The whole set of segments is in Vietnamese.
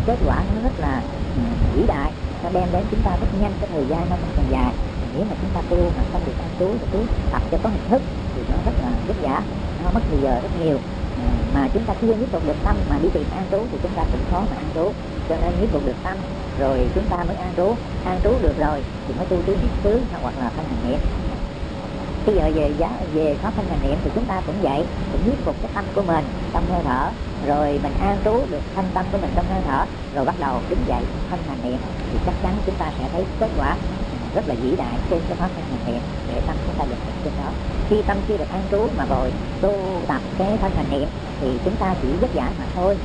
kết quả nó rất là vĩ đại, nó đem đến chúng ta rất nhanh, cái thời gian nó không còn dài. Nếu mà chúng ta tu mà không được an trú và tu tập cho có hình thức thì nó rất là vất vả, nó mất thời giờ rất nhiều. Mà chúng ta chưa nhiếp phục được tâm mà đi tìm an trú thì chúng ta cũng khó mà an trú. Cho nên nhiếp phục được tâm rồi chúng ta mới an trú được rồi thì mới tu tứ niệm xứ hoặc là thanh hành niệm. Bây giờ về pháp thanh hành niệm thì chúng ta cũng vậy, cũng nhiếp phục cái tâm của mình trong hơi thở, rồi mình an trú được thanh tâm của mình trong hơi thở, rồi bắt đầu đứng dậy thanh hành niệm thì chắc chắn chúng ta sẽ thấy kết quả rất là vĩ đại trên cái pháp thanh hành niệm để tâm chúng ta dừng lại trên đó. Khi tâm chưa được an trú mà rồi tu tập cái thanh hành niệm thì chúng ta chỉ vất vả mà thôi.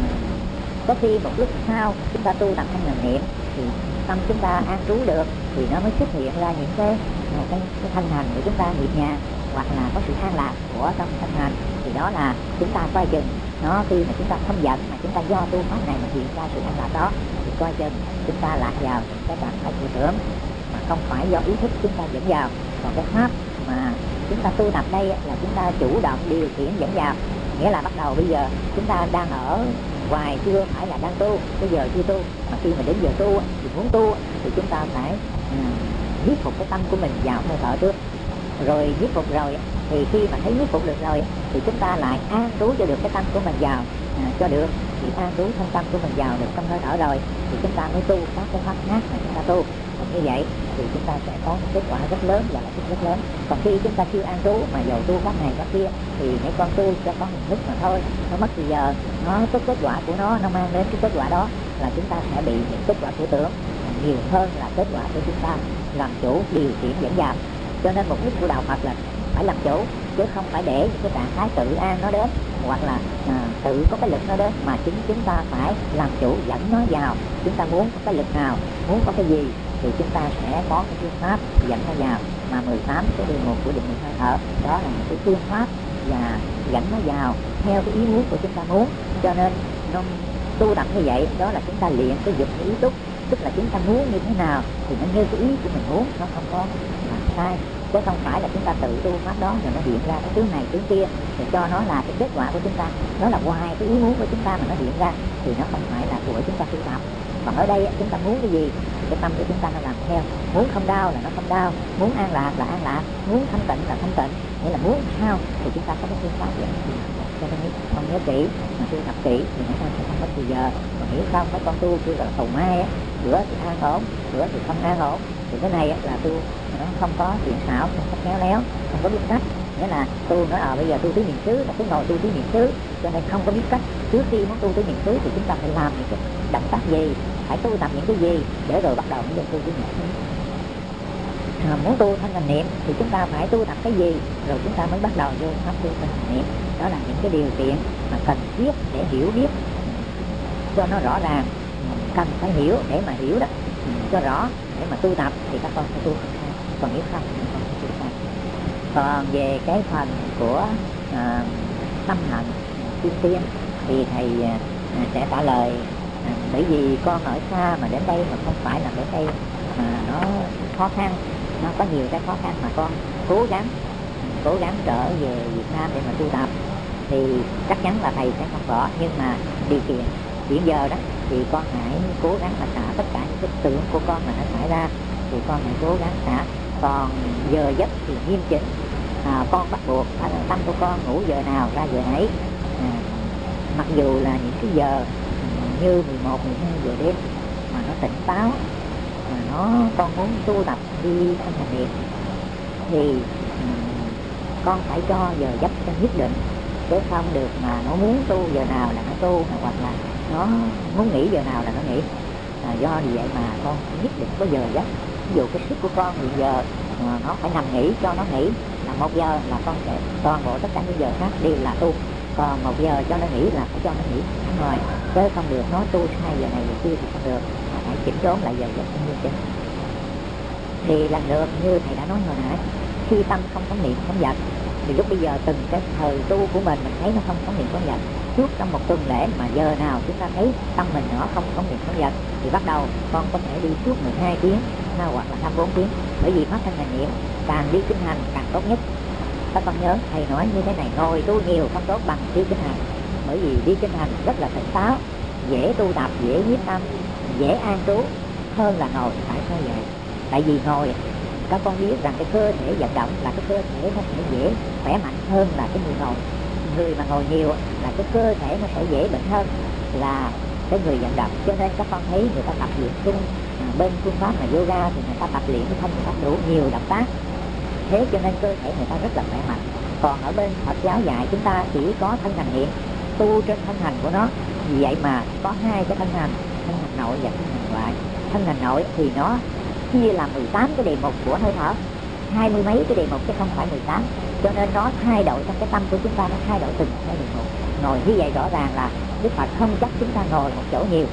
Có khi một lúc sau chúng ta tu tập thanh hành niệm thì tâm chúng ta an trú được thì nó mới xuất hiện ra những cái thanh hành của chúng ta nhịp nhàng, hoặc là có sự an lạc của trong thanh hành. Thì đó là chúng ta coi chừng nó, khi mà chúng ta không giận mà chúng ta do tu pháp này mà hiện ra sự an lạc đó thì coi chừng chúng ta lạc vào cái trạng thái tư tưởng mà không phải do ý thức chúng ta dẫn vào. Còn cái pháp mà chúng ta tu tập đây là chúng ta chủ động điều khiển dẫn vào, nghĩa là bắt đầu bây giờ chúng ta đang ở ngoài, chưa phải là đang tu, bây giờ chưa tu, mà khi mà đến giờ tu thì muốn tu thì chúng ta phải nhiếp phục cái tâm của mình vào hơi thở trước. Rồi nhiếp phục rồi thì khi mà thấy nhiếp phục được rồi thì chúng ta lại an trú cho được cái tâm của mình vào cho được. Thì an trú thân tâm của mình vào được trong hơi thở rồi thì chúng ta mới tu các cái pháp khác mà chúng ta tu. Như vậy thì chúng ta sẽ có một kết quả rất lớn và là rất lớn. Còn khi chúng ta chưa an trú mà dầu tu pháp này pháp kia thì mấy con tu cho có hình thức mà thôi, nó mất thời giờ, nó có kết quả của nó mang đến cái kết quả đó là chúng ta sẽ bị những kết quả của tưởng nhiều hơn là kết quả của chúng ta làm chủ điều khiển dẫn vào. Cho nên mục đích của đạo Phật là phải làm chủ, chứ không phải để những cái trạng thái tự an nó đến, hoặc là tự có cái lực nó đến, mà chính chúng ta phải làm chủ dẫn nó vào. Chúng ta muốn có cái lực nào, muốn có cái gì thì chúng ta sẽ có cái phương pháp dẫn nó vào. Mà 18 cái điều mục của định mười hơi thở đó là một cái phương pháp và dẫn nó vào theo cái ý muốn của chúng ta muốn. Cho nên nó tu tập như vậy, đó là chúng ta luyện cái dục ý túc, tức là chúng ta muốn như thế nào thì nó như cái ý của mình muốn, nó không có sai, chứ không phải là chúng ta tự tu pháp đó rồi nó hiện ra cái tướng này tướng kia để cho nó là cái kết quả của chúng ta. Nó là ngoài cái ý muốn của chúng ta mà nó hiện ra thì nó không phải là của chúng ta tu tập. Còn ở đây chúng ta muốn cái gì thì cái tâm của chúng ta nó làm theo. Muốn không đau là nó không đau, muốn an lạc là an lạc, muốn thanh tịnh là thanh tịnh. Nghĩa là muốn sao thì chúng ta có cái phương pháp vậy. Cho nên con nhớ kỹ, mà tu tập kỹ thì nó sẽ không mất thời giờ. Còn hiểu không, mấy con tu kêu là cầu mai á, bữa thì an ổn, bữa thì không an ổn. Thì cái này là tu nó không có thiện xảo, không có khéo léo, không có biết cách. Nghĩa là tu nói bây giờ tu tứ niệm xứ là cứ ngồi tu tứ niệm xứ, cho nên không có biết cách. Trước khi muốn tu tứ niệm xứ thì chúng ta phải làm những cái động tác gì, phải tu tập những cái gì để rồi bắt đầu mới tu tứ niệm xứ. Muốn tu thanh hành niệm thì chúng ta phải tu tập cái gì rồi chúng ta mới bắt đầu vô pháp tu thanh hành niệm. Đó là những cái điều kiện mà cần thiết để hiểu biết cho nó rõ ràng, cần phải hiểu để mà hiểu đó cho rõ để mà tu tập thì các con phải tu. Còn nếu không thì con phải tu sai. Còn về cái phần của tâm hạnh tiên tiên thì thầy sẽ trả lời. Bởi vì con ở xa mà đến đây mà không phải là đến đây mà nó khó khăn, nó có nhiều cái khó khăn mà con cố gắng trở về Việt Nam để mà tu tập thì chắc chắn là thầy sẽ không bỏ. Nhưng mà điều kiện hiện giờ đó thì con hãy cố gắng mà xả tất cả những cái tưởng của con mà nó xảy ra thì con hãy cố gắng xả. Còn giờ giấc thì nghiêm chỉnh, con bắt buộc tâm của con ngủ giờ nào ra giờ nấy, mặc dù là những cái giờ như 11, 12 giờ đêm mà nó tỉnh táo, mà con muốn tu tập đi thanh hành niệm thì con phải cho giờ giấc cho nhất định, chứ không được mà nó muốn tu giờ nào là nó tu, hoặc là nó muốn nghỉ giờ nào là nó nghỉ. Do vì vậy mà con nhất định có giờ giấc. Ví dụ cái sức của con hiện giờ nó phải nằm nghỉ, cho nó nghỉ là 1 giờ là con sẽ toàn bộ tất cả những giờ khác đều là tu. Còn 1 giờ cho nó nghỉ là phải cho nó nghỉ ngoài, chứ không được nó tu 2 giờ này giờ kia thì không được, phải chỉnh đốn lại giờ giấc như chính. Thì lần lượt như thầy đã nói hồi nãy, khi tâm không có niệm không giận thì lúc bây giờ từng cái thời tu của mình thấy nó không có niệm không giận, suốt trong một tuần lễ mà giờ nào chúng ta thấy tâm mình nó không có niệm không giận thì bắt đầu con có thể đi suốt 12 tiếng hoặc là 24 tiếng. Bởi vì pháp thanh hành niệm càng đi kinh hành càng tốt nhất. Các con nhớ thầy nói như thế này, ngồi tu nhiều không tốt bằng đi kinh hành. Bởi vì đi kinh hành rất là tỉnh táo dễ tu tập, dễ nhiếp tâm, dễ an trú hơn là ngồi. Tại sao vậy? Tại vì ngồi các con biết rằng cái cơ thể vận động là cái cơ thể nó sẽ dễ khỏe mạnh hơn là cái người ngồi. Người mà ngồi nhiều là cái cơ thể nó sẽ dễ bệnh hơn là cái người vận động. Cho nên các con thấy người ta tập luyện chung bên phương pháp là yoga thì người ta tập luyện cái thân người ta đủ nhiều động tác, thế cho nên cơ thể người ta rất là khỏe mạnh. Còn ở bên Phật giáo dạy chúng ta chỉ có thân hành niệm, tu trên thân hành của nó. Vì vậy mà có hai cái thân hành nội và thân hành ngoại. Thân hành nội thì nó chia làm 18 cái đề mục của hơi thở, 20 mấy cái đề mục chứ không phải 18, cho nên nó thay đổi trong cái tâm của chúng ta, nó thay đổi từng cái đề mục. Ngồi như vậy rõ ràng là Đức Phật không chắc chúng ta ngồi một chỗ nhiều,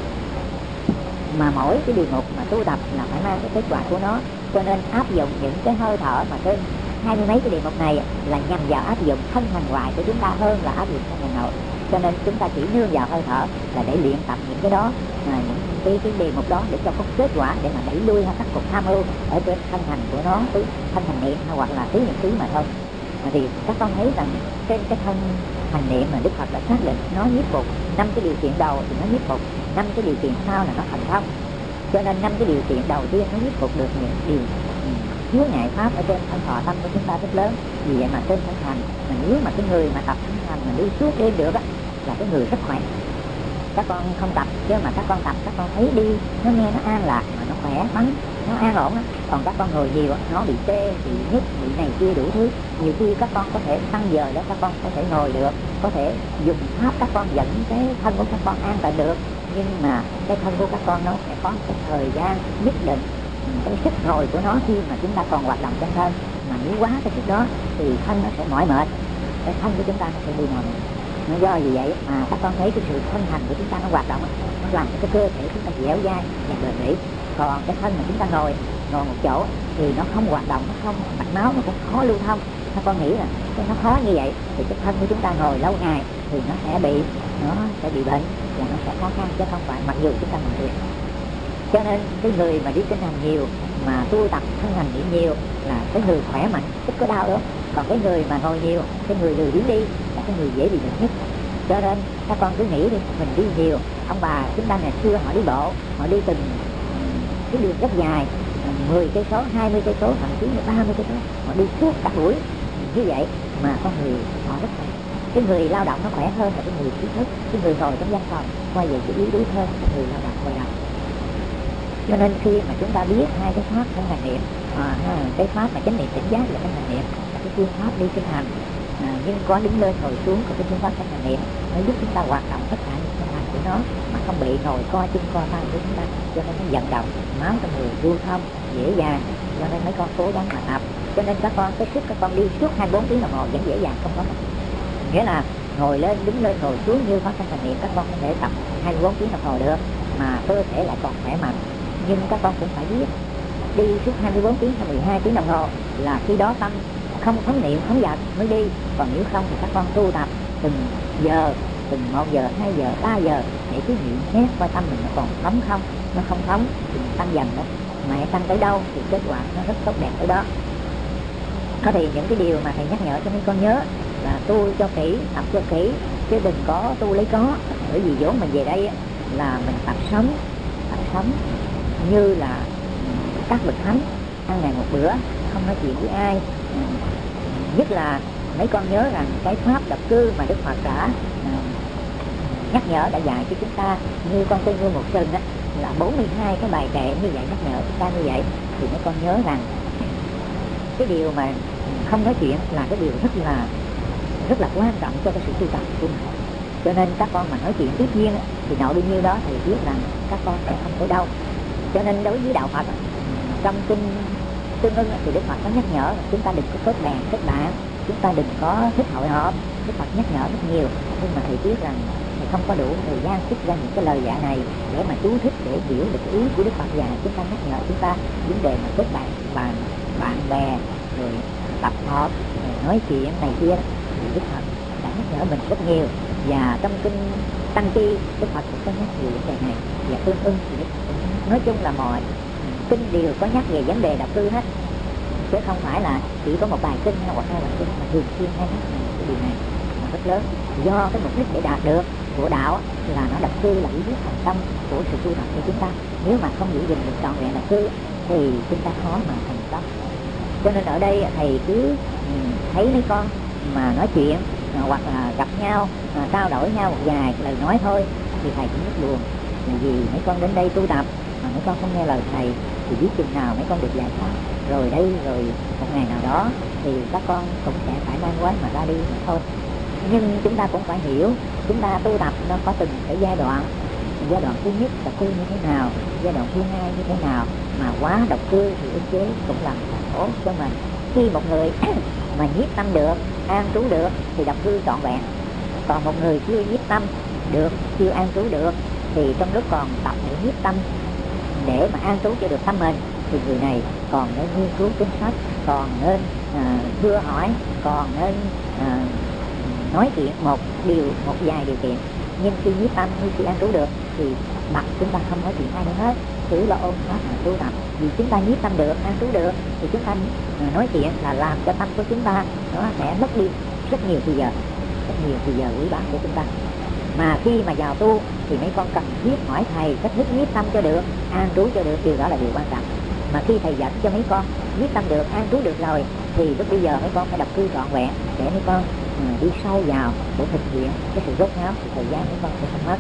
mà mỗi cái đề mục mà tu tập là phải mang cái kết quả của nó. Cho nên áp dụng những cái hơi thở mà trên 20 mấy cái đề mục này là nhằm vào áp dụng thân hành ngoại của chúng ta hơn là áp dụng thân hành nội. Cho nên chúng ta chỉ nương vào hơi thở là để luyện tập những cái đó, những cái đề mục đó để cho có kết quả, để mà đẩy lui các cuộc tham ưu ở trên thân hành của nó, thân hành niệm hoặc là tứ niệm xứ mà thôi. Thì các con thấy rằng trên cái thân hành niệm mà Đức Phật đã xác định nó nhiếp phục 5 cái điều kiện đầu thì nó nhiếp phục, 5 cái điều kiện sau là nó thành thông. Cho nên 5 cái điều kiện đầu tiên nó nhiếp phục được những điều chướng ngại pháp ở trên thân thọ tâm của chúng ta rất lớn. Vì vậy mà trên thân hành, mà nếu mà cái người mà tập thân hành mà đi suốt đêm được á, là cái người rất khỏe. Các con không tập chứ mà các con tập, các con thấy đi nó nghe nó an lạc mà nó khỏe khoắn, nó an ổn á. Còn các con ngồi nhiều nó bị tê, bị nhức, bị này kia đủ thứ. Nhiều khi các con có thể tăng giờ để các con có thể ngồi được, có thể dùng pháp các con dẫn cái thân của các con an tịnh được, nhưng mà cái thân của các con nó sẽ có một thời gian nhất định. Cái sức ngồi của nó khi mà chúng ta còn hoạt động trong thân, mà nếu quá cái sức đó thì thân nó sẽ mỏi mệt, cái thân của chúng ta nó sẽ bị mỏi mệt. Nó do vì vậy mà các con thấy cái sự thân hành của chúng ta nó hoạt động, nó làm cho cái cơ thể chúng ta dẻo dai và bền bỉ. Còn cái thân mà chúng ta ngồi một chỗ thì nó không hoạt động, nó không mạch máu, nó cũng khó lưu thông. Các con nghĩ là nó khó như vậy thì cái thân của chúng ta ngồi lâu ngày thì nó sẽ bị bệnh và nó sẽ khó khăn, chứ không phải mặc dù chúng ta ngồi được. Cho nên cái người mà đi kinh hành nhiều mà tu tập thân hành niệm nhiều là cái người khỏe mạnh, ít có đau đâu. Còn cái người mà ngồi nhiều, cái người lười biếng đi là cái người dễ bị bệnh nhất. Cho nên các con cứ nghĩ đi, mình đi nhiều, ông bà chúng ta ngày xưa họ đi bộ, họ đi từng cái đường rất dài, 10 cây số, 20 cây số, thậm chí là 30 cây số, họ đi suốt cả buổi như vậy mà con người họ rất khỏe. Cái người lao động nó khỏe hơn là cái người trí thức, cái người ngồi trong văn phòng quay về cái yếu đuối hơn cái người lao động ngồi đầu. Cho nên khi mà chúng ta biết hai cái pháp thân hành niệm, cái pháp mà chánh niệm tỉnh giác và thân hành niệm là cái phương pháp đi kinh hành, nhưng có đứng lên ngồi xuống của cái phương pháp thân hành niệm nó giúp chúng ta hoạt động tất cả những thân hành của nó mà không bị ngồi co chân co tay của chúng ta. Cho nên nó vận động máu trong người lưu thông dễ dàng, cho nên mấy con cố gắng mà tập. Cho nên các con cái sức các con đi suốt 24 tiếng đồng hồ vẫn dễ dàng, không có gì. Nghĩa là ngồi lên đứng lên ngồi xuống như pháp thân hành niệm các con có thể tập 24 tiếng đồng hồ được mà cơ thể lại còn khỏe mạnh. Nhưng các con cũng phải biết đi suốt 24 tiếng hay 12 tiếng đồng hồ là khi đó tâm không phóng niệm phóng dật mới đi. Còn nếu không thì các con tu tập từng giờ, từng 1 giờ, 2 giờ, 3 giờ để cứ nghiệm xét coi tâm mình nó còn phóng không. Nó không phóng thì mình tăng dần đó, mà tăng tới đâu thì kết quả nó rất tốt đẹp tới đó. Có thì những cái điều mà thầy nhắc nhở cho mấy con nhớ là tu cho kỹ, tập cho kỹ, chứ đừng có tu lấy có. Bởi vì vốn mình về đây là mình tập sống như là các bậc thánh, ăn ngày một bữa, không nói chuyện với ai. Nhất là mấy con nhớ rằng cái pháp độc cư mà Đức Phật đã nhắc nhở, đã dạy cho chúng ta, như con tên Ngưu Một Sừng á, là 42 cái bài kệ như vậy nhắc nhở chúng ta như vậy. Thì mấy con nhớ rằng cái điều mà không nói chuyện là cái điều rất là quan trọng cho cái sự tu tập của mình. Cho nên các con mà nói chuyện tiếp viên thì nội bao nhiêu đó thì biết rằng các con sẽ không tới đâu. Cho nên đối với đạo Phật, trong kinh Tương Ưng thì Đức Phật có nhắc nhở chúng ta đừng có kết bè kết bạn, chúng ta đừng có thích hội họp. Đức Phật nhắc nhở rất nhiều, nhưng mà thầy biết rằng thầy không có đủ thời gian trích ra những cái lời dạy này để mà chú thích, để hiểu được cái ý của Đức Phật dạy. Chúng ta nhắc nhở chúng ta vấn đề mà kết bạn bè, rồi tập họp, rồi nói chuyện này kia thì Đức Phật đã nhắc nhở mình rất nhiều. Và trong kinh Tăng Chi Đức Phật cũng có nhắc nhiều vấn đề này, và Tương Ưng thì Đức Phật cũng nhắc. Nói chung là mọi kinh đều có nhắc về vấn đề độc cư hết, chứ không phải là chỉ có một bài kinh hoặc hai bài kinh, mà thường xuyên hay nhắc cái điều này là rất lớn. Do cái mục đích để đạt được của đạo là nó độc cư là bí quyết thành công của sự tu tập của chúng ta. Nếu mà không giữ gìn được trọn vẹn độc cư thì chúng ta khó mà thành công. Cho nên ở đây thầy cứ thấy mấy con mà nói chuyện hoặc là gặp nhau trao đổi nhau một vài lời nói thôi thì thầy cũng rất buồn, vì mấy con đến đây tu tập mà mấy con không nghe lời thầy thì biết chừng nào mấy con được giải thoát. Rồi đây rồi một ngày nào đó thì các con cũng sẽ phải mang quái mà ra đi mà thôi. Nhưng chúng ta cũng phải hiểu, chúng ta tu tập nó có từng cái giai đoạn. Giai đoạn thứ nhất là cư như thế nào, giai đoạn thứ hai như thế nào, mà quá độc cư thì ức chế cũng làm khổ cho mình. Khi một người mà nhiếp tâm được, an trú được thì độc cư trọn vẹn. Còn một người chưa nhiếp tâm được, chưa an trú được thì trong lúc còn tập để nhiếp tâm, để mà an trú cho được tâm mình thì người này còn nên nghiên cứu kinh sách, còn nên thưa hỏi, còn nên nói chuyện một vài điều kiện. Nhưng khi nhiếp tâm, khi an trú được thì mặt chúng ta không nói chuyện ai nữa hết, cứ là ôn pháp mà tu tập. Vì chúng ta nhiếp tâm được, an trú được thì chúng ta nói chuyện là làm cho tâm của chúng ta nó sẽ mất đi rất nhiều thời giờ quý báu của chúng ta. Mà khi mà vào tu thì mấy con cần thiết hỏi thầy cách thức nhiếp tâm cho được, an trú cho được, điều đó là điều quan trọng. Mà khi thầy dẫn cho mấy con nhiếp tâm được, an trú được rồi thì lúc bây giờ mấy con phải đọc cư trọn vẹn để mấy con đi sâu vào để thực hiện cái sự rốt ráo thì thời gian mấy con sẽ không mất.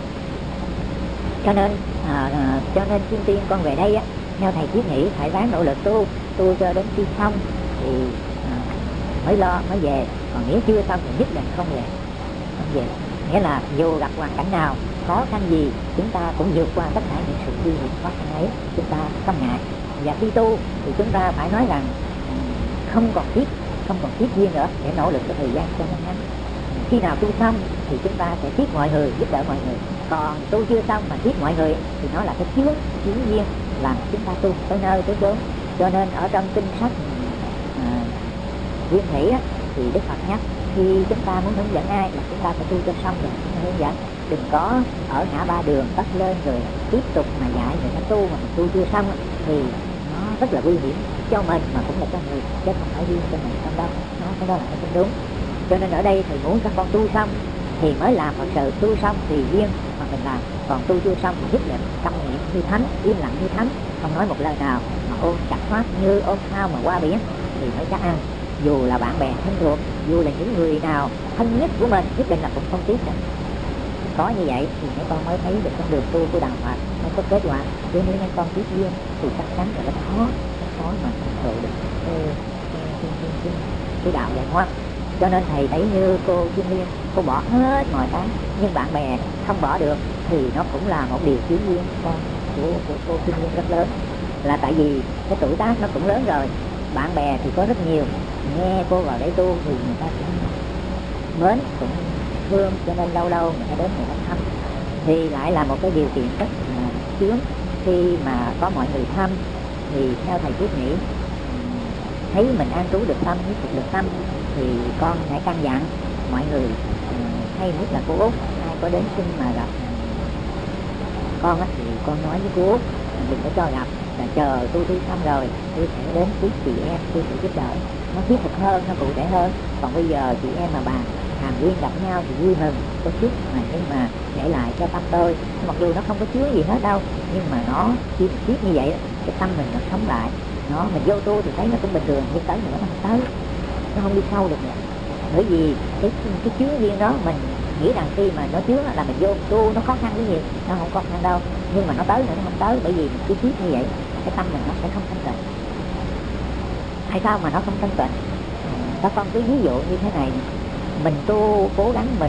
Cho nên chuyên tiên con về đây á, theo thầy thiết nghĩ phải ráng nỗ lực tu cho đến khi xong thì mới về. Còn nếu chưa xong thì nhất định không về. Nghĩa là dù gặp hoàn cảnh nào, khó khăn gì, chúng ta cũng vượt qua tất cả những sự nguy hiểm khó khăn ấy, chúng ta không ngại. Và khi tu thì chúng ta phải nói rằng không còn thiết duyên nữa để nỗ lực cái thời gian cho nó ngắn. Khi nào tu xong thì chúng ta sẽ thiết mọi người, giúp đỡ mọi người. Còn tu chưa xong mà thiết mọi người thì nó là cái chướng duyên làm chúng ta tu tới nơi tới chốn. Cho nên ở trong kinh sách Nguyên Thủy á, thì Đức Phật nhắc khi chúng ta muốn hướng dẫn ai là chúng ta phải tu cho xong rồi chúng ta hướng dẫn. Đừng có ở ngã ba đường tắt lên rồi tiếp tục mà dạy người ta tu mà mình tu chưa xong thì nó rất là nguy hiểm cho mình mà cũng là cho người, chứ không phải riêng cho mình không đâu. Cái đó là không đúng. Cho nên ở đây thầy muốn các con tu xong thì mới làm thật sự, tu xong thì riêng mà mình làm. Còn tu chưa xong thì nhất định tâm niệm như thánh, im lặng như thánh, không nói một lời nào, mà ôm chặt thoát như ôm phao mà qua biển thì mới chắc ăn. Dù là bạn bè thân thuộc, dù là những người nào thân nhất của mình, nhất định là cũng không tiếc nữa. Có như vậy thì mấy con mới thấy được con đường tu của đạo Phật nó có kết quả. Chứ nếu mấy con tiếc duyên thì chắc chắn là nó khó mà thành tựu được cái đạo giải thoát. Cho nên thầy thấy như cô Kim Liên, cô bỏ hết mọi cái, nhưng bạn bè không bỏ được thì nó cũng là một điều chuyến duyên của cô Kim Liên rất lớn. Là tại vì cái tuổi tác nó cũng lớn rồi, bạn bè thì có rất nhiều, nghe cô vào đây tu thì người ta cũng mến, cũng thương, cho nên lâu lâu người ta đến người ta thăm. Thì lại là một cái điều kiện rất là chướng. Khi mà có mọi người thăm thì theo thầy Quyết nghĩ, thấy mình an trú được tâm, nhất được tâm thì con hãy căn dặn mọi người, hay nhất là cô Út, ai có đến xin mà gặp con á, thì con nói với cô Út đừng có cho gặp, là chờ tôi xong rồi tôi sẽ đến với chị em, tôi sẽ giúp đỡ. Nó thiết thực hơn, nó cụ thể hơn. Còn bây giờ chị em mà bàn hàn huyên gặp nhau thì vui mừng có chút mà, nhưng mà để lại cho tâm tôi, mặc dù nó không có chứa gì hết đâu, nhưng mà nó chi tiết như vậy cái tâm mình nó sống lại. Mình vô tu thì thấy nó cũng bình thường, nhưng tới nữa nó không tới, nó không đi sâu được nữa. Bởi vì cái chướng duyên đó mình nghĩ rằng khi mà nó chướng là mình vô tu nó khó khăn cái gì, nó không khó khăn đâu, nhưng mà nó tới nữa nó không tới, bởi vì cứ thiết như vậy cái tâm mình nó sẽ không thanh tịnh. Tại sao mà nó không thanh tịnh? Các con cứ ví dụ như thế này, mình tu cố gắng mình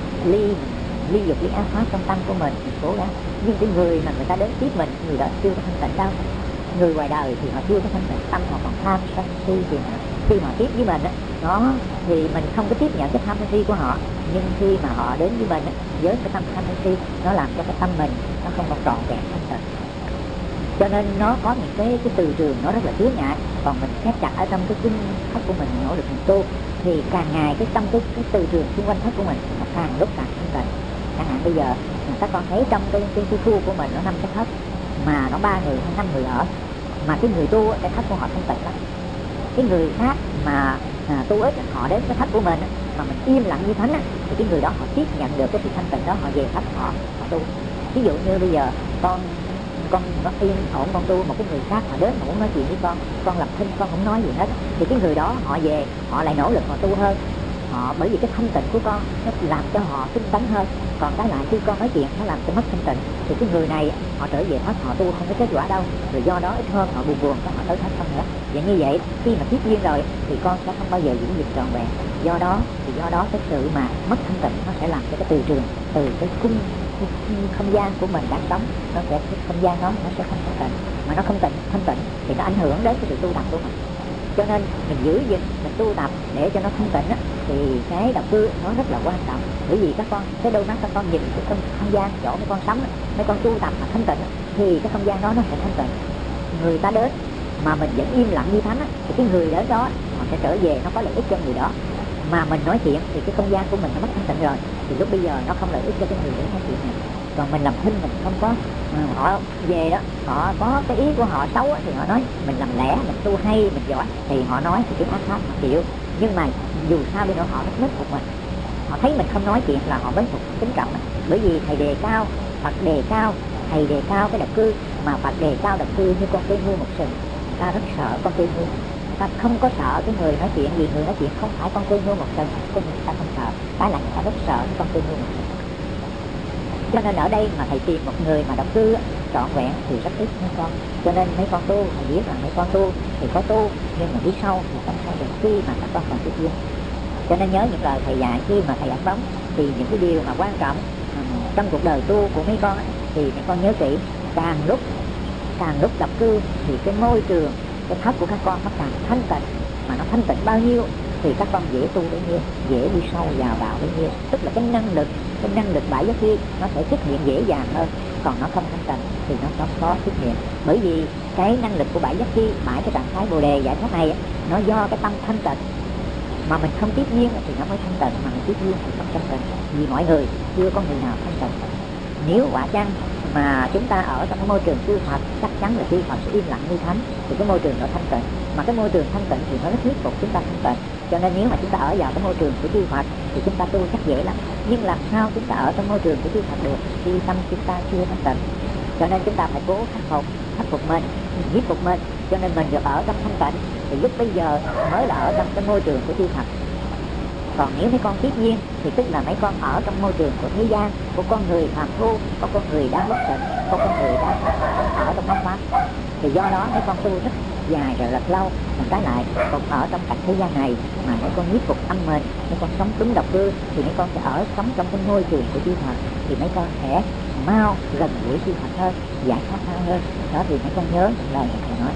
ly dục ly ác pháp trong tâm của mình cố gắng, nhưng cái người mà người ta đến tiếp mình, người đó chưa có thanh tịnh đâu. Người ngoài đời thì họ chưa có thanh tịnh, tâm họ còn tham sân si thì khi họ tiếp với mình nó thì mình không có tiếp nhận cái tham sân si của họ, nhưng khi mà họ đến với mình với cái tâm tham sân si, nó làm cho cái tâm mình nó không còn trọn vẹn thanh tịnh. Cho nên nó có những cái từ trường nó rất là chướng ngại. Còn mình khép chặt ở trong cái kinh thất của mình, nỗ lực mình tu thì càng ngày cái tâm cái từ trường xung quanh thất của mình nó càng lúc càng thanh tịnh. Chẳng hạn bây giờ các con thấy trong cái khu của mình nó 5 cái thất mà nó 3 người hay 5 người ở, mà cái người tu cái thất của họ thanh tịnh lắm. Cái người khác mà tu ít họ đến cái thất của mình mà mình im lặng như thánh á, thì cái người đó họ tiếp nhận được cái sự thanh tịnh đó, họ về thánh họ tu. Ví dụ như bây giờ con nó yên ổn con tu, một cái người khác họ đến họ muốn nói chuyện với con làm thinh, con không nói gì hết, thì cái người đó họ về họ lại nỗ lực họ tu hơn, họ bởi vì cái thanh tịnh của con nó làm cho họ tinh tấn hơn. Còn cái lại khi con nói chuyện nó làm cho mất thanh tịnh, thì cái người này họ trở về pháp họ tu không có kết quả đâu, rồi do đó ít hơn họ buồn cái họ tới thánh không nữa. Vậy như vậy khi mà tiếp duyên rồi thì con sẽ không bao giờ giữ gìn trọn vẹn. Do đó cái sự mà mất thanh tịnh nó sẽ làm cho cái từ trường, từ cái không gian của mình đang sống, nó sẽ cái không gian đó nó sẽ không thanh tịnh, mà nó không thanh tịnh thì nó ảnh hưởng đến cái sự tu tập của mình. Cho nên mình giữ gìn, mình tu tập để cho nó thanh tịnh á, thì cái động cư nó rất là quan trọng. Bởi vì các con, cái đôi mắt các con nhìn cái không gian chỗ mấy con sống, mấy con tu tập mà thanh tịnh thì cái không gian đó nó sẽ thanh tịnh. Người ta đến mà mình vẫn im lặng như thánh á, thì cái người đến đó họ sẽ trở về, nó có lợi ích cho người đó. Mà mình nói chuyện thì cái không gian của mình nó mất thanh tịnh rồi, thì lúc bây giờ nó không lợi ích cho cái người đến nói chuyện này. Còn mình làm thinh, mình không có họ về đó, họ có cái ý của họ xấu thì họ nói mình làm lẽ, mình tu hay, mình giỏi, thì họ nói thì cái ác pháp họ chịu. Nhưng mà dù sao đi nữa họ rất mến phục mình, họ thấy mình không nói chuyện là họ mến phục, kính trọng mình. Bởi vì thầy đề cao, Phật đề cao, thầy đề cao cái đặc cư, mà Phật đề cao đặc cư như con cây hương một sừng. Ta rất sợ con cây hương, ta không có sợ cái người nói chuyện, vì người nói chuyện không phải con cây hương một sừng, con người ta không sợ, cái là người ta rất sợ cái con cây hương một sừng. Cho nên ở đây mà thầy tìm một người mà động cư trọn vẹn thì rất ít mấy con. Cho nên mấy con tu, thầy biết là mấy con tu thì có tu, nhưng mà đi sau thì không sao được khi mà các con còn tu duyên. Cho nên nhớ những lời thầy dạy khi mà thầy ẩn bóng, thì những cái điều mà quan trọng trong cuộc đời tu của mấy con thì mấy con nhớ kỹ. Càng lúc động cư thì cái môi trường, cái thất của các con nó càng thanh tịnh, mà nó thanh tịnh bao nhiêu thì các con dễ tu bấy nhiêu, dễ đi sâu vào bấy nhiêu. Tức là cái năng lực bãi giác chi nó sẽ xuất hiện dễ dàng hơn. Còn nó không thanh tịnh thì nó không có xuất hiện. Bởi vì cái năng lực của bãi giác chi, bãi cái trạng thái bồ đề giải thoát này, nó do cái tâm thanh tịnh, mà mình không tiếp duyên thì nó mới thanh tịnh, mà mình tiếp duyên thì không thanh tịnh. Vì mọi người chưa có người nào thanh tịnh. Nếu quả chăng mà chúng ta ở trong cái môi trường chư Phật, chắc chắn là chư Phật sẽ im lặng như thánh, thì cái môi trường đó thanh tịnh. Mà cái môi trường thanh tịnh thì nó rất thuyết phục chúng ta thanh tịnh. Cho nên nếu mà chúng ta ở vào cái môi trường của chư Phật thì chúng ta tu chắc dễ lắm. Nhưng làm sao chúng ta ở trong môi trường của chư Phật được khi tâm chúng ta chưa thanh tịnh? Cho nên chúng ta phải cố khắc phục mình, giết phục mình, cho nên mình được ở trong thanh tịnh, thì lúc bây giờ mới là ở trong cái môi trường của chư Phật. Còn nếu mấy con tiếp duyên thì tức là mấy con ở trong môi trường của thế gian, của con người phàm phu, có con người đang bất tịnh, có con người đang ở trong bóng pháp. Thì do đó mấy con tu rất dài rồi rất lâu, mà trái lại còn ở trong cảnh thế gian này mà mấy con nhiếp phục âm mình, mấy con sống đúng độc cư, thì mấy con sẽ sống trong cái môi trường của chư Phật, thì mấy con sẽ mau gần gũi chư Phật hơn, giải thoát hơn. Đó thì mấy con nhớ những lời thầy nói.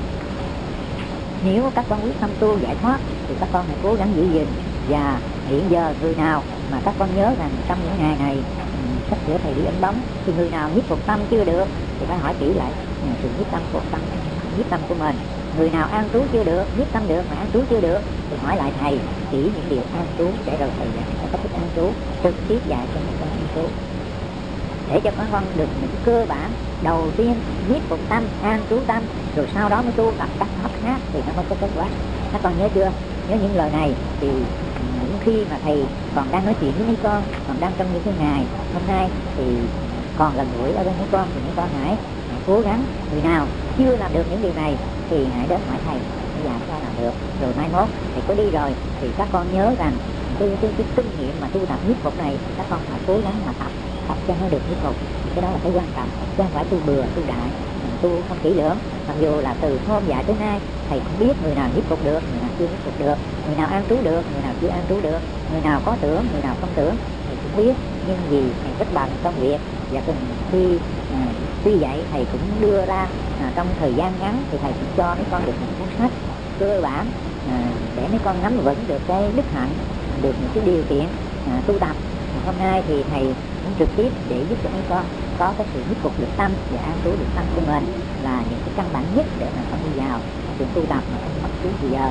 Nếu các con quyết tâm tu giải thoát thì các con hãy cố gắng giữ gìn. Và hiện giờ người nào mà các con nhớ rằng trong những ngày này sắp sửa thầy đi ấn bóng, thì người nào nhiếp phục tâm chưa được thì phải hỏi kỹ lại sự nhiếp tâm của mình. Người nào an trú chưa được, nhiếp tâm được mà an trú chưa được thì hỏi lại thầy chỉ những điều an trú, để rồi thầy dạy có thích an trú, trực tiếp dạy cho các con an trú, để cho các con được những cơ bản. Đầu tiên nhiếp phục tâm, an trú tâm, rồi sau đó mới tu tập các pháp khác thì nó mới có kết quả. Các con nhớ chưa? Nhớ những lời này thì những khi mà thầy còn đang nói chuyện với mấy con, còn đang trong những cái ngày hôm nay thì còn gần gũi ở bên mấy con, thì mấy con hãy cố gắng. Người nào chưa làm được những điều này thì hãy đến hỏi thầy để dạy cho làm được. Rồi mai mốt thầy có đi rồi thì các con nhớ rằng cái kinh nghiệm mà tu tập nhiếp phục này các con phải cố gắng mà tập cho nó được nhiếp phục. Cái đó là cái quan trọng, chứ không phải tu bừa tu đại, tu không kỹ lưỡng. Mặc dù là từ hôm dạy tới nay thầy cũng biết người nào nhiếp phục được, người nào chưa nhiếp phục được, người nào an trú được, người nào chưa an trú được, người nào có tưởng, người nào không tưởng, thầy cũng biết. Nhưng vì thầy rất bận công việc, và khi tuy vậy thầy cũng đưa ra trong thời gian ngắn thì thầy cũng cho mấy con được những cuốn sách cơ bản để mấy con nắm vững được cái đức hạnh, được những cái điều kiện tu tập. Hôm nay thì thầy cũng trực tiếp để giúp cho mấy con có cái sự thuyết phục được tâm và an trú được tâm của mình, là những cái căn bản nhất để mà con đi vào chuyện tu tập mà không mất chút gì giờ.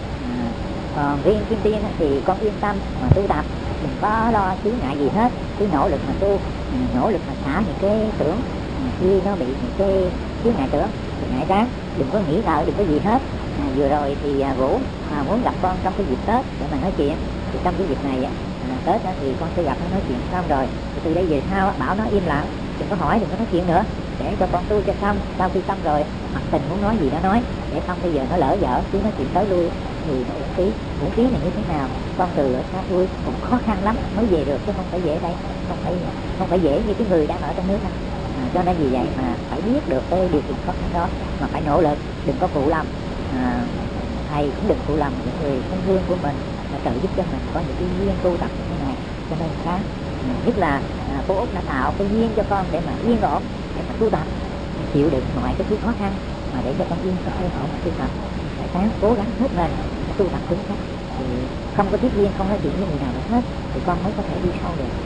Còn riêng Kim Tiên thì con yên tâm mà tu tập, đừng có lo chướng ngại gì hết, cứ nỗ lực mà tu, nỗ lực mà xả những cái tưởng khi nó bị những cái chướng ngại tưởng thì ngại ráng, đừng có nghĩ ngợi, đừng có gì hết. Vừa rồi thì Vũ muốn gặp con trong cái dịp Tết để mà nói chuyện, Thì trong cái dịp này Tết thì con sẽ gặp nó nói chuyện xong rồi, thì từ đây về sau bảo nó im lặng, đừng có hỏi, đừng có nói chuyện nữa, để cho con tu cho xong. Sau khi xong rồi mặc tình muốn nói gì nó nói, để không bây giờ nó lỡ dở cứ nói chuyện tới lui thì nó uổng phí là như thế nào. Con từ ở xa xôi cũng khó khăn lắm mới về được, chứ không phải dễ đây, không phải dễ như cái người đang ở trong nước đâu. Cho nên vì vậy mà phải biết được cái điều kiện khó khăn đó, mà phải nỗ lực, đừng có phụ lòng. Thầy cũng đừng phụ lòng những người thân thương của mình trợ giúp cho mình có những cái duyên tu tập như thế này. Cho nên sáng nhất là cô Út đã tạo cái duyên cho con để mà yên ổn, để mà tu tập, chịu đựng mọi cái thứ khó khăn mà để cho con yên ổn mà tu tập. Phải sáng cố gắng hết mình tu tập đúng cách, thì không có thiết duyên, không nói chuyện với người nào hết thì con mới có thể đi sâu được.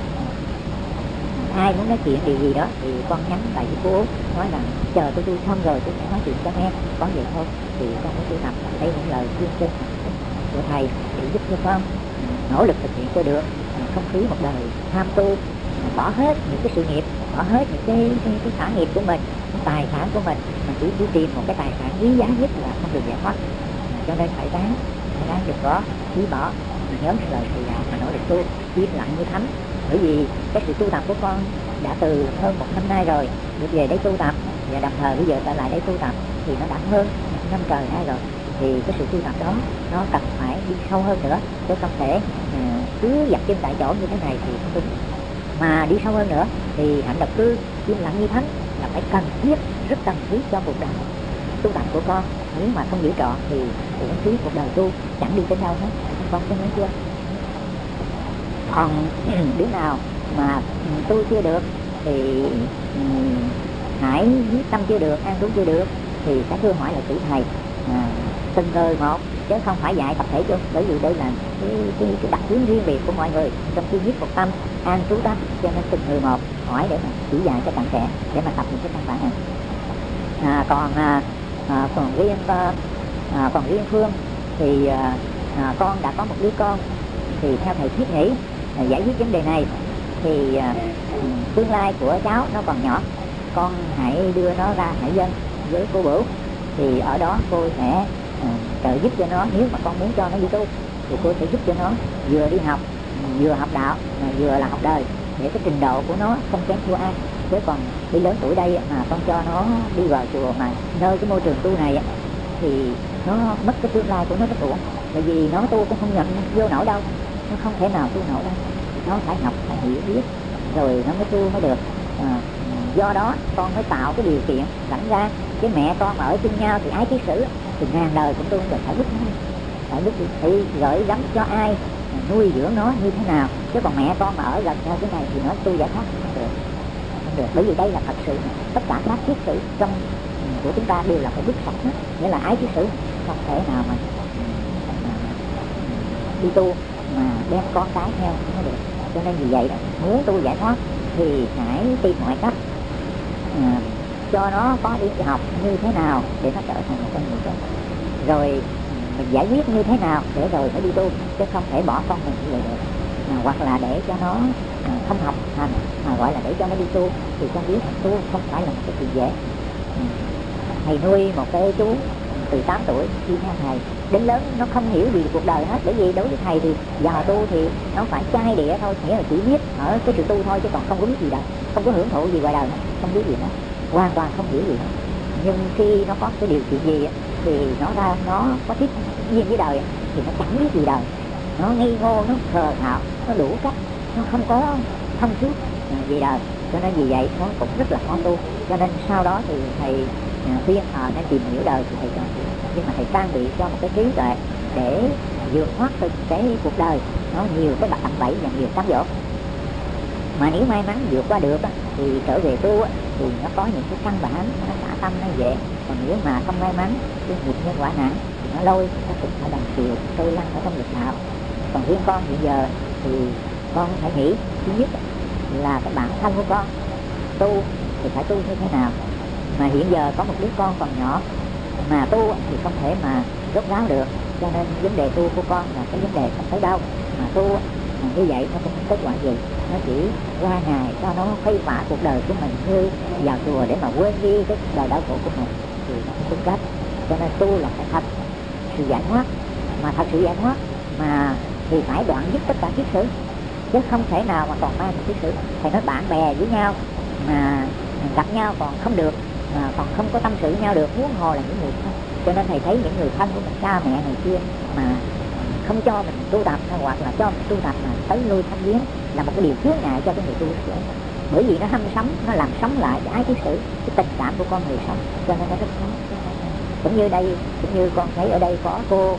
Ai muốn nói chuyện điều gì đó thì con nhắn lại với cô Út, nói rằng chờ tôi tu xong rồi tôi sẽ nói chuyện cho em, có vậy thôi. Thì con mới tu tập. Đây những lời khuyên chân thành của thầy để giúp cho con nỗ lực thực hiện cho được, không phí một đời tham tu, bỏ hết những cái sự nghiệp, bỏ hết những cái sản nghiệp của mình, cái tài sản của mình, mà chỉ tìm một cái tài sản quý giá nhất là không được giải thoát. Cho nên phải ráng được có quý bỏ, nhớ lời thầy dạy mà nỗ lực tu, im lặng như thánh. Bởi vì cái sự tu tập của con đã từ hơn 1 năm nay rồi, được về đây tu tập, và đồng thời bây giờ trở lại đây tu tập thì nó đã hơn 1 năm trời nay rồi. Thì cái sự tu tập đó nó cần phải đi sâu hơn nữa, chứ không thể cứ dậm chân tại chỗ như thế này thì không đúng. Mà đi sâu hơn nữa thì hạnh độc cư im lặng như thánh là phải cần thiết, rất cần thiết cho cuộc đời tu tập của con. Nếu mà không giữ trọn thì uổng phí cuộc đời tu, chẳng đi đến đâu hết. Con có nói chưa? Còn đứa nào mà tu chưa được thì hãy quyết tâm chưa được, an trú chưa được thì sẽ thưa hỏi là cử thầy từng người một, chứ không phải dạy tập thể chung. Bởi vì đây là cái đặc tướng riêng biệt của mọi người trong khi viết một tâm an trú tâm, cho nên từng người một hỏi để mà chỉ dạy cho cặn kẽ, để mà tập những cái căn bản này. Còn riêng Phương thì con đã có một đứa con, thì theo thầy thiết nghĩ giải quyết vấn đề này thì tương lai của cháu nó còn nhỏ, con hãy đưa nó ra hải dân với cô Bửu, thì ở đó cô sẽ trợ giúp cho nó. Nếu mà con muốn cho nó đi tu thì cô sẽ giúp cho nó vừa đi học, vừa học đạo mà vừa là học đời, để cái trình độ của nó không kém thua ai. Chứ còn đi lớn tuổi đây mà con cho nó đi vào chùa mà nơi cái môi trường tu này thì nó mất cái tương lai của nó rất uổng. Bởi vì nó tu cũng không nhận vô nổi đâu, nó không thể nào tu nổi đâu, nó phải học, phải hiểu biết rồi nó mới tu mới được. Do đó con mới tạo cái điều kiện sẵn ra. Cái mẹ con mà ở chung nhau thì ái chí sử thì ngàn đời cũng tu được, phải biết nó, phải gửi gắm cho ai nuôi dưỡng nó như thế nào. Chứ còn mẹ con mà ở gần nhau cái này thì nó tu giải thoát không được. Bởi vì đây là thật sự, tất cả các kiết sử trong của chúng ta đều là phải biết sạch hết, nghĩa là ái chí sử, không thể nào mà đi tu mà đem con cái theo không được. Cho nên vì vậy đó, muốn tu giải thoát thì hãy tìm mọi cách cho nó có đi học như thế nào để nó trở thành một con người tốt, rồi mình giải quyết như thế nào để rồi mới đi tu, chứ không thể bỏ con mình như vậy được. Hoặc là để cho nó không học hành mà gọi là để cho nó đi tu, thì con biết tu không phải là một cái chuyện dễ. Thầy nuôi một cái chú từ 8 tuổi đi theo thầy đến lớn, nó không hiểu gì cuộc đời hết. Bởi vì đối với thầy thì vào tu thì nó phải chai địa thôi, nghĩa là chỉ biết ở cái sự tu thôi, chứ còn không có biết gì đâu, không có hưởng thụ gì ngoài đời hết, không biết gì hết, hoàn toàn không hiểu gì hết. Nhưng khi nó có cái điều chuyện gì thì nó ra, nó có thiết duyên với đời thì nó chẳng biết gì đời, nó ngây ngô, nó khờ khạo, nó đủ cách, nó không có thông suốt gì đời. Cho nên vì vậy nó cũng rất là khó tu. Cho nên sau đó thì thầy khuyên nên tìm hiểu đời thì thầy cho, nhưng mà thầy trang bị cho một cái trí tuệ để vượt thoát từ cái cuộc đời nó nhiều cái bậc bẫy và nhiều cám dỗ. Mà nếu may mắn vượt qua được thì trở về tu thì nó có những cái căn bản, nó xả tâm nó dễ. Còn nếu mà không may mắn, cái nghiệp nhân quả nặng thì nó lôi nó cũng phải bằng chiều trôi lăn ở trong lực đạo. Còn riêng con hiện giờ thì con phải nghĩ thứ nhất là cái bản thân của con tu thì phải tu như thế nào. Mà hiện giờ có một đứa con còn nhỏ mà tu thì không thể mà rốt ráo được, cho nên vấn đề tu của con là cái vấn đề không tới đâu. Mà tu như vậy nó cũng không kết quả gì, nó chỉ qua ngày cho nó khuây khỏa cuộc đời của mình, như vào chùa để mà quên đi cái đời đau khổ của mình thì nó không đúng cách. Cho nên tu là phải thật sự giải thoát, mà thật sự giải thoát mà thì phải đoạn dứt tất cả kiết sử, chứ không thể nào mà còn mang một kiết sử. Thầy nói bạn bè với nhau mà gặp nhau còn không được, mà còn không có tâm sự nhau được, huống hồ là những người thân. Cho nên thầy thấy những người thân của mình, cha mẹ này kia mà không cho mình tu tập, hoặc là cho mình tu tập mà tới lui thăm viếng là một cái điều chướng ngại cho cái người tu sĩ. Bởi vì nó hâm sống, nó làm sống lại cái ái kiết sử, cái tình cảm của con người sống, cho nên nó rất khó. Cũng như đây, cũng như con thấy ở đây có cô,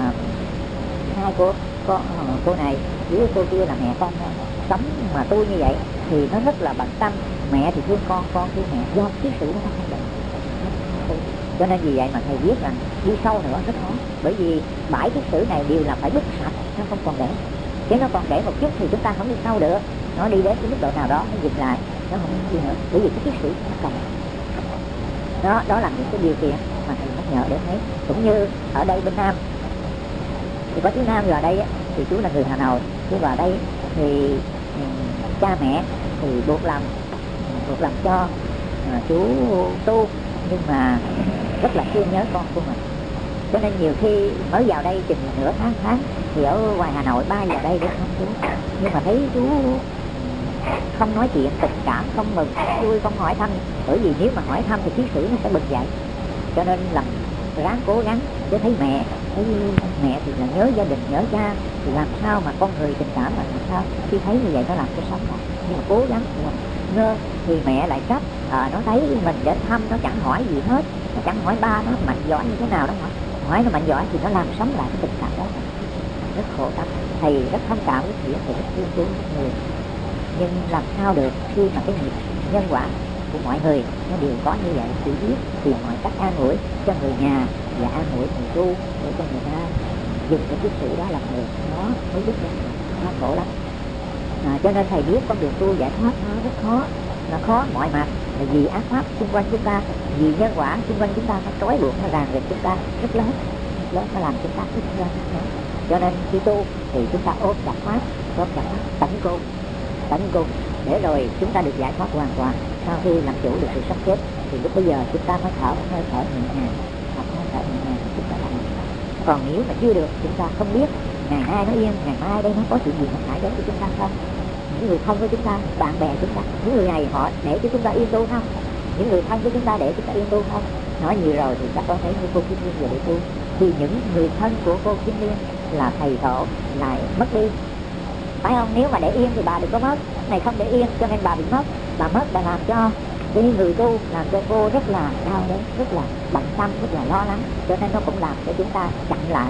hai cô này với cô kia là mẹ con sống mà tu như vậy thì nó rất là bận tâm. Mẹ thì thương con thương mẹ, do kiết sử nó không được. Cho nên vì vậy mà thầy viết rằng đi sâu nữa rất khó, bởi vì 7 kiết sử này đều là phải dứt sạch, nó không còn để. Chứ nó còn để một chút thì chúng ta không đi sâu được, nó đi đến cái mức độ nào đó nó dừng lại, nó không đi nữa, bởi vì cái kiết sử nó còn. Đó là những cái điều kiện mà thầy nhắc nhở để thấy. Cũng như ở đây bên Nam thì có chú Nam vào đây thì chú là người Hà Nội, chú vào đây thì cha mẹ thì buộc lòng cho chú tu, nhưng mà rất là thương nhớ con của mình. Cho nên nhiều khi mới vào đây chừng nửa tháng thì ở ngoài Hà Nội bay vào đây để thăm chú, nhưng mà thấy chú không nói chuyện tình cảm, không mừng, không vui, không hỏi thăm. Bởi vì nếu mà hỏi thăm thì kiết sử nó sẽ bừng dậy. Cho nên làm ráng cố gắng để thấy mẹ thì là nhớ gia đình, nhớ cha, thì làm sao mà con người tình cảm là làm sao khi thấy như vậy nó làm cho sống lại. Nhưng mà cố gắng ngơ thì mẹ lại trách, nó thấy mình đến thăm nó chẳng hỏi gì hết, nó chẳng hỏi ba nó mạnh giỏi như thế nào đó, hỏi nó mạnh giỏi thì nó làm sống lại cái tình cảm đó. Rất khổ tâm. Thầy rất thông cảm với thầy rất thương chú người, nhưng làm sao được khi mà cái nghiệp nhân quả của mọi người nó đều có như vậy. Chỉ biết tìm mọi cách an ủi cho người nhà và an ủi người tu để cho người ta dùng cái kiết sử đó làm người, nó mới giúp cho nó khổ lắm. Cho nên thầy biết con đường tu giải thoát nó rất khó, nó khó mọi mặt, là vì ác pháp xung quanh chúng ta, vì nhân quả xung quanh chúng ta nó trói buộc, nó ràng buộc chúng ta rất lớn, nó làm chúng ta rất lớn. Cho nên khi tu thì chúng ta ôm chặt pháp tấn công để rồi chúng ta được giải thoát hoàn toàn. Sau khi làm chủ được sự sắp xếp thì lúc bây giờ chúng ta mới thở nhẹ nhàng, chúng ta làm. Còn nếu mà chưa được, chúng ta không biết ngày nay nó yên, ngày mai đây nó có chuyện gì nó phải đến với chúng ta không. Những người thân với chúng ta, bạn bè chúng ta, những người này họ để cho chúng ta yên tu không, những người thân với chúng ta để chúng ta yên tu không. Nói nhiều rồi thì các con thấy như cô Kim Liên về để tu, thì những người thân của cô Kim Liên là thầy tổ lại mất đi, phải không? Nếu mà để yên thì bà đừng có mất, này không để yên cho nên bà bị mất. Bà mất đã làm cho cái người tu, làm cho cô rất là đau đớn, rất là bận tâm, rất là lo lắng. Cho nên nó cũng làm cho chúng ta chặn lại.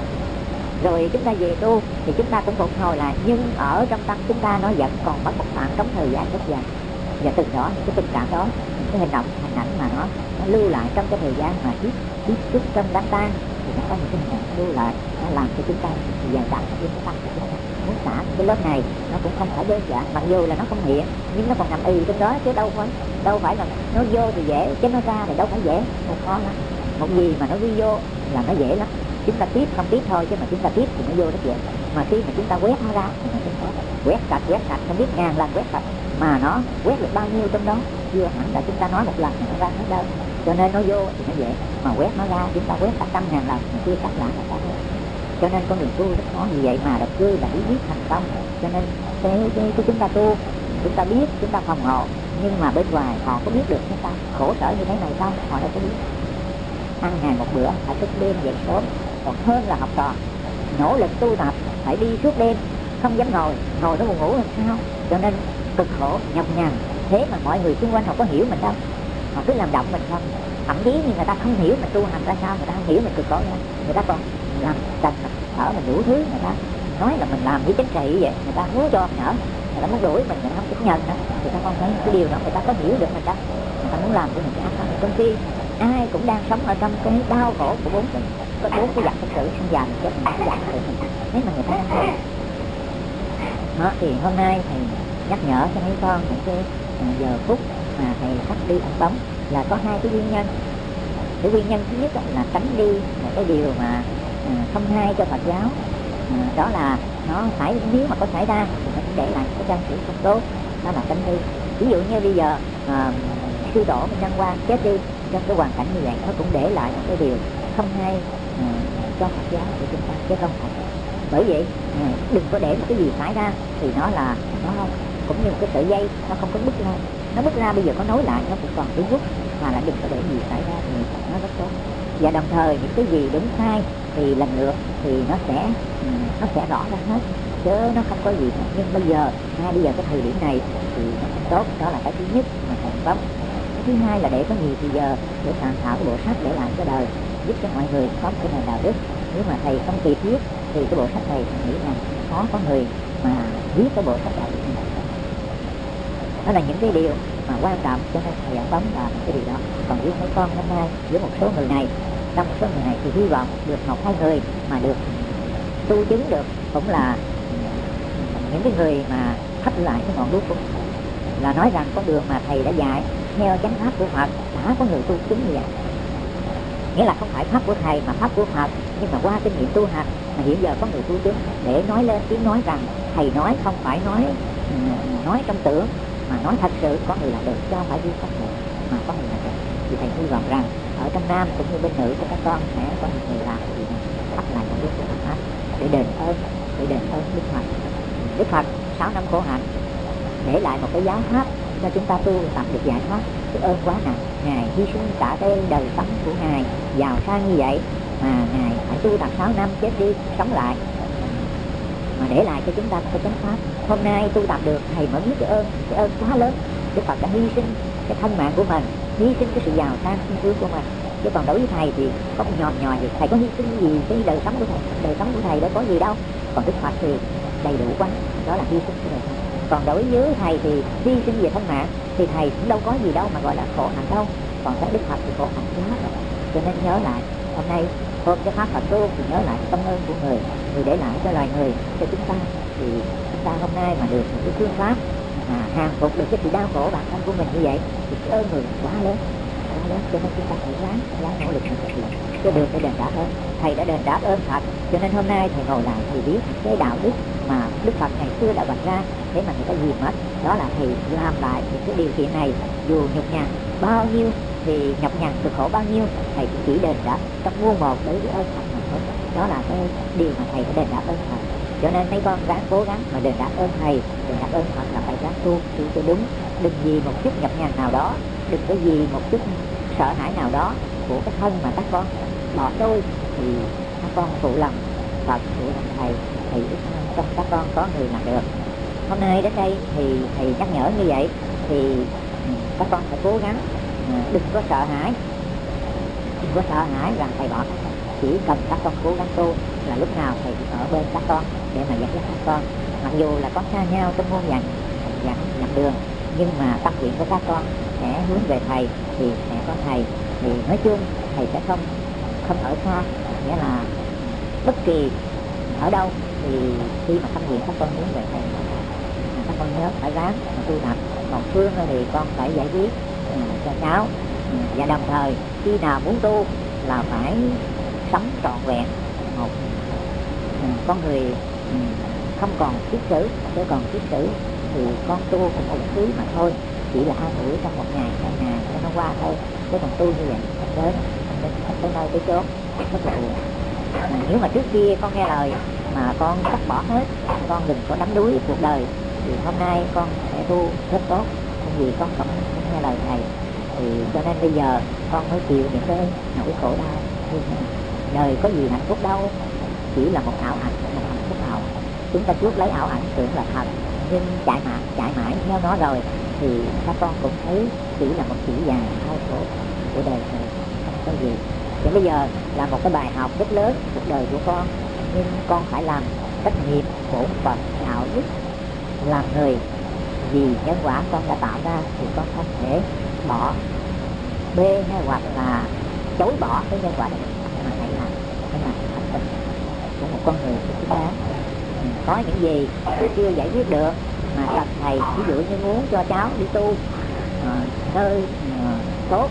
Rồi chúng ta về tu thì chúng ta cũng phục hồi lại, nhưng ở trong tâm chúng ta nó vẫn còn mất một khoảng trống thời gian rất dài. Và từ đó cái tình cảm đó, cái hình ảnh mà nó lưu lại trong cái thời gian mà tiếp xúc trong đám tang thì nó có những cái hình ảnh lưu lại, nó làm cho chúng ta dần đậm cái tâm của chúng ta. Muốn xả cái lớp này nó cũng không phải đơn giản, mặc dù là nó không hiện nhưng nó còn nằm trong đó, chứ đâu phải là nó vô thì dễ, chứ nó ra thì đâu phải dễ, nó khó lắm. Một gì mà nó đi vô là nó dễ lắm, chúng ta tiếp không tiếp thôi, chứ mà chúng ta tiếp thì nó vô rất dễ. Mà khi mà chúng ta quét nó ra thì nó không có. Quét sạch không biết ngàn lần quét sạch mà nó quét được bao nhiêu trong đó, chưa hẳn là chúng ta nói một lần thì nó ra nó đâu. Cho nên nó vô thì nó dễ, mà quét nó ra chúng ta quét cả trăm ngàn lần mà chưa cắt lại là sao. Cho nên con đường tu rất khó. Vì vậy mà độc cư là bí quyết thành công. Cho nên cái chúng ta tu, chúng ta biết, chúng ta phòng hộ, nhưng mà bên ngoài họ có biết được chúng ta khổ sở như thế này không? Họ đâu có biết. Ăn hàng một bữa phải thức đêm dậy sớm, còn hơn là học trò nỗ lực tu tập phải đi suốt đêm, không dám ngồi nó buồn ngủ làm sao. Cho nên cực khổ nhọc nhằn. Thế mà mọi người xung quanh họ có hiểu mình đâu, họ cứ làm động mình không. Thậm chí như người ta không hiểu mình tu hành ra sao, người ta không hiểu mình cực khổ ra, người ta còn làm trần thở mình đủ thứ, người ta nói là mình làm với chính trị vậy, người ta muốn cho mình ở, người ta muốn đuổi mình, người ta không chấp nhận nữa. Người ta không thấy cái điều đó, người ta có hiểu được mình đâu, người ta muốn làm cho mình cái ác pháp. Trong khi ai cũng đang sống ở trong cái đau khổ của bốn cái dạng thực sự sinh già chết mình, cái dạng thực sự nếu mà người ta đang thấy đó. Thì hôm nay thầy nhắc nhở cho mấy con những cái giờ phút mà thầy sắp đi ẩn tống là có hai cái nguyên nhân. Cái nguyên nhân thứ nhất là tránh đi một cái điều mà không hay cho Phật giáo, đó là nó phải, nếu mà có xảy ra thì nó để lại cái trang sử không tốt, đó là tránh đi. Ví dụ như bây giờ sư tổ Minh Đăng Quang chết đi trong cái hoàn cảnh như vậy, nó cũng để lại một cái điều không hay cho Phật giáo của chúng ta, chứ không phải. Bởi vậy đừng có để cái gì xảy ra, thì nó cũng như một cái sợi dây, nó không có bứt ra. Nó bứt ra bây giờ có nối lại nó cũng còn cái rút, mà là đừng có để gì xảy ra thì nó rất tốt. Và đồng thời những cái gì đúng sai thì lần lượt thì nó sẽ rõ ra hết, chứ nó không có gì hết. Nhưng bây giờ cái thời điểm này thì nó không tốt. Đó là cái thứ nhất mà thầy bấm. Cái thứ hai là để có nhiều thời giờ để soạn thảo cái bộ sách để làm cho đời, giúp cho mọi người có một cái nền đạo đức. Nếu mà thầy không kịp viết thì cái bộ sách này thầy nghĩ rằng khó có người mà viết cái bộ sách đạo đức này. Đó là những cái điều mà quan trọng, cho nên thầy ẩn bấm là cái điều đó. Còn với mấy con hôm nay, với một số người này, trong một số người này thì hy vọng được một hai người mà được tu chứng được, cũng là những cái người mà thắp lại cái ngọn đuốc của mình, là nói rằng con đường mà thầy đã dạy theo chánh pháp của Phật đã có người tu chứng như vậy. Nghĩa là không phải pháp của thầy mà pháp của Phật, nhưng mà qua kinh nghiệm tu hành mà hiện giờ có người tu chứng để nói lên tiếng nói rằng thầy nói không phải nói trong tưởng, mà nói thật sự có người làm được, cho không phải riêng các thầy mà có người làm được. Thì thầy hy vọng rằng ở trong nam cũng như bên nữ của các con sẽ có một người làm gì thắp lại một đuốc của Phật pháp để đền ơn Đức Phật. Đức Phật 6 năm khổ hạnh để lại một cái giáo pháp cho chúng ta tu tập được giải thoát. Cái ơn quá nặng, ngài hy sinh cả cái đời sống của ngài giàu sang như vậy mà ngài phải tu tập 6 năm chết đi sống lại mà để lại cho chúng ta cái chánh pháp. Hôm nay tu tập được, thầy mới biết cái ơn quá lớn. Đức Phật đã hy sinh cái thân mạng của mình, hy sinh cái sự giàu sang thiên phú của mình. Chứ còn đối với thầy thì có nhòm nhòi gì, thầy có hy sinh gì cái đời sống của thầy? Đời sống của thầy đã có gì đâu. Còn Đức Phật thì đầy đủ quá, đó là hy sinh cái đời sống. Còn đối với thầy thì hy sinh về thân mạng thì thầy cũng đâu có gì đâu mà gọi là khổ hạnh đâu. Còn cái Đức Phật thì khổ hạnh quá rồi. Cho nên nhớ lại hôm nay hôm cái pháp Phật tu thì nhớ lại công ơn của người để lại cho loài người, cho chúng ta. Thì chúng ta hôm nay mà được một cái phương pháp mà hàng phục được cái sự đau khổ bản thân của mình như vậy thì cái ơn người quá lớn. Cho nên chúng ta phải ráng nỗ lực thực hiện cho được để đền đáp ơn. Thầy đã đền đáp ơn Phật, cho nên hôm nay thầy ngồi lại thầy biết cái đạo đức mà Đức Phật ngày xưa đã vạch ra để mà người ta gì mất. Đó là thầy làm lại những cái điều kiện này, dù nhục nhằn bao nhiêu thì nhọc nhằn cực khổ bao nhiêu, thầy cũng chỉ đền đáp trong muôn một đối với ơn Phật mà thôi. Đó là cái điều mà thầy đã đền đáp ơn Phật. Cho nên mấy con ráng cố gắng mà đền đáp ơn thầy, đền đáp ơn Phật là phải ráng tu cho đúng. Đừng vì một chút nhọc nhằn nào đó, đừng có vì một chút sợ hãi nào đó của cái thân mà các con bỏ trôi thì các con phụ lòng Phật, phụ lòng thầy trong các con có người làm được. Hôm nay đến đây thì thầy nhắc nhở như vậy thì các con phải cố gắng, đừng có sợ hãi rằng thầy bỏ các con. Chỉ cần các con cố gắng tu là lúc nào thầy cũng ở bên các con để mà dẫn dắt các con. Mặc dù là có xa nhau trong muôn vàn dặm đường, nhưng mà tâm nguyện của các con sẽ hướng về thầy thì sẽ có thầy. Thì nói chung thầy sẽ không ở xa, nghĩa là bất kỳ ở đâu thì khi mà tâm nguyện các con hướng về thầy, các con nhớ phải ráng mà tu tập. Còn Phương thì con phải giải quyết cho cháu, và đồng thời khi nào muốn tu là phải sống trọn vẹn một con người, không còn kiết sử. Nếu còn kiết sử thì con tu cũng một thứ mà thôi, chỉ là 2 buổi trong một ngày 2 ngày cho nó qua thôi. Chứ còn tu như vậy đến tới nơi tới chốn rất là buồn. Nếu mà trước kia con nghe lời mà con cắt bỏ hết, con đừng có đắm đuối cuộc đời, thì hôm nay con sẽ tu rất tốt. Không vì con không nghe lời thầy thì cho nên bây giờ con mới chịu những cái nỗi khổ đau. Đời có gì hạnh phúc đâu, chỉ là một ảo ảnh, một hạnh phúc ảo. Chúng ta trước lấy ảo ảnh tưởng là thật, nhưng chạy mãi theo nó rồi thì các con cũng thấy chỉ là một chỉ vàng đau khổ của đời này, không có gì. Thì bây giờ là một cái bài học rất lớn cuộc đời của con, nhưng con phải làm trách nhiệm bổn phận đạo đức làm người. Vì nhân quả con đã tạo ra thì con không thể bỏ bê hay hoặc là chối bỏ cái nhân quả này, mà hãy làm thành tình của một con người xứng đáng. Có những gì chưa giải quyết được mà cần thầy, ví dụ như muốn cho cháu đi tu nơi tốt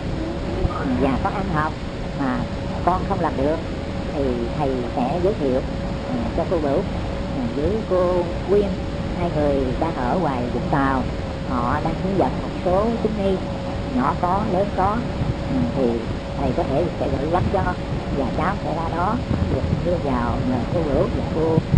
và có ăn học mà con không làm được thì thầy sẽ giới thiệu cho cô Bửu với cô Quyên, 2 người đang ở ngoài Vũng Tàu. Họ đang hướng dẫn một số chứng nghi nhỏ có lớn có, thì thầy có thể sẽ gửi gắm cho và cháu sẽ ra đó được đưa vào nhờ cô Bửu và cô